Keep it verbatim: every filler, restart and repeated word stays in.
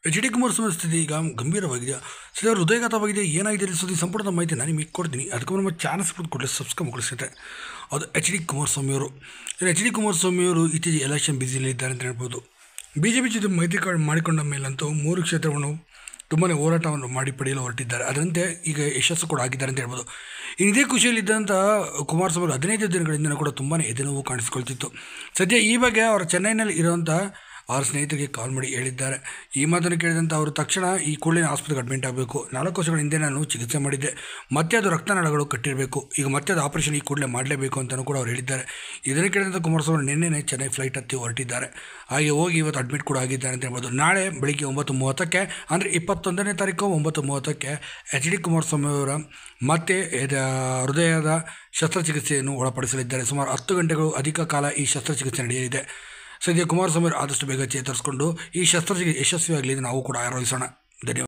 H D Kumaraswamy ಸ್ಥಿತಿ ಈಗ ಗಂಭೀರವಾಗಿದೆ. ಸದ್ಯ ಹೃದಯಘಾತವಾಗಿದೆ. ಏನಾಗಿದೆ ಸುದ್ದಿ ಸಂಪೂರ್ಣ ಮಾಹಿತಿ ನಾನು ನಿಮಗೆ ಕೊಡ್ತೀನಿ. ಅದಕ್ಕೆ ನಮ್ಮ ಚಾನಲ್ ಸಪೋರ್ಟ್ ಕೊಡಲಿ, ಸಬ್ಸ್ಕ್ರೈಬ್ ಮಾಡಿಸಿದ್ರೆ ಅದು ಎಚ್ ಡಿ ಕುಮಾರಸ್ವಾಮಿಯವರು. ಎಚ್ ಡಿ ಕುಮಾರಸ್ವಾಮಿಯವರು ಇತ್ತೀಚೆಗೆ ಎಲೆಕ್ಷನ್ ಬ್ಯುಸಿಯಲ್ಲಿದ್ದಾರೆ ಅಂತ ಹೇಳ್ಬೋದು. ಬಿ ಜೆ ಪಿ ಜೊತೆ ಮೈತ್ರಿ ಮಾಡಿಕೊಂಡ ಮೇಲಂತೂ ಮೂರು ಕ್ಷೇತ್ರವನ್ನು ತುಂಬಾ ಹೋರಾಟವನ್ನು ಮಾಡಿ ಪಡೆಯಲು ಹೊರಟಿದ್ದಾರೆ. ಅದರಂತೆ ಈಗ ಯಶಸ್ಸು ಕೂಡ ಆಗಿದ್ದಾರೆ ಅಂತ ಹೇಳ್ಬೋದು. ಇದೇ ಖುಷಿಯಲ್ಲಿದ್ದಂಥ ಕುಮಾರಸ್ವಾಮಿ ಹದಿನೈದು ದಿನಗಳಿಂದ ಕೂಡ ತುಂಬಾ ಎದೆನೋವು ಕಾಣಿಸ್ಕೊಳ್ತಿತ್ತು. ಸದ್ಯ ಈ ಬಗ್ಗೆ ಅವರ ಚೆನ್ನೈನಲ್ಲಿ ಇರುವಂಥ ಅವರ ಸ್ನೇಹಿತರಿಗೆ ಕಾಲ್ ಮಾಡಿ ಹೇಳಿದ್ದಾರೆ. ಈ ಮಾತನ್ನು ಕೇಳಿದಂಥ ಅವರು ತಕ್ಷಣ ಈ ಕೂಡಲೇ ಆಸ್ಪತ್ರೆಗೆ ಅಡ್ಮಿಟ್ ಆಗಬೇಕು. ನಾಲ್ಕು ವರ್ಷಗಳ ಹಿಂದೆ ನಾನು ಚಿಕಿತ್ಸೆ ಮಾಡಿದ್ದೆ, ಮತ್ತೆ ಅದು ರಕ್ತನಾಳಗಳು ಕಟ್ಟಿರಬೇಕು, ಈಗ ಮತ್ತೆ ಅದು ಆಪರೇಷನ್ ಈ ಕೂಡಲೇ ಮಾಡಲೇಬೇಕು ಅಂತಲೂ ಕೂಡ ಅವರು ಹೇಳಿದ್ದಾರೆ. ಇದನ್ನು ಕೇಳಿದಂಥ ಕುಮಾರಸ್ವಾಮಿ ನಿನ್ನೆನೇ ಚೆನ್ನೈ ಫ್ಲೈಟ್ ಹತ್ತಿ ಹೊರಟಿದ್ದಾರೆ. ಹಾಗೆ ಹೋಗಿ ಇವತ್ತು ಅಡ್ಮಿಟ್ ಕೂಡ ಆಗಿದ್ದಾರೆ ಅಂತ ಹೇಳ್ಬೋದು. ನಾಳೆ ಬೆಳಿಗ್ಗೆ ಒಂಬತ್ತು ಮೂವತ್ತಕ್ಕೆ ಅಂದರೆ ಇಪ್ಪತ್ತೊಂದನೇ ತಾರೀಕು ಒಂಬತ್ತು ಮೂವತ್ತಕ್ಕೆ ಎಚ್ ಡಿ ಕುಮಾರಸ್ವಾಮಿ ಅವರ ಮತ್ತೆ ಹೃದಯದ ಶಸ್ತ್ರಚಿಕಿತ್ಸೆಯನ್ನು ಒಳಪಡಿಸಲಿದ್ದಾರೆ. ಸುಮಾರು ಹತ್ತು ಗಂಟೆಗಳು ಅಧಿಕ ಕಾಲ ಈ ಶಸ್ತ್ರಚಿಕಿತ್ಸೆ ನಡೆಯಲಿದೆ. ಸದ್ಯ ಕುಮಾರಸ್ವಾಮಿ ಆದಷ್ಟು ಬೇಗ ಚೇತರಿಸಿಕೊಂಡು ಈ ಶಸ್ತ್ರಚಿಕಿತ್ಸೆ ಯಶಸ್ವಿಯಾಗಲಿ ನಾವು ಕೂಡ ಆರೋಹಿಸೋಣ. ಧನ್ಯವಾದ.